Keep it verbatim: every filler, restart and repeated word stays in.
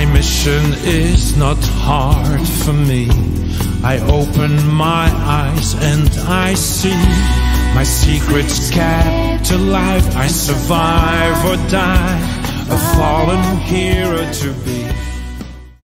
My mission is not hard for me. I open my eyes and I see my secrets kept alive. I survive or die, a fallen hero to be.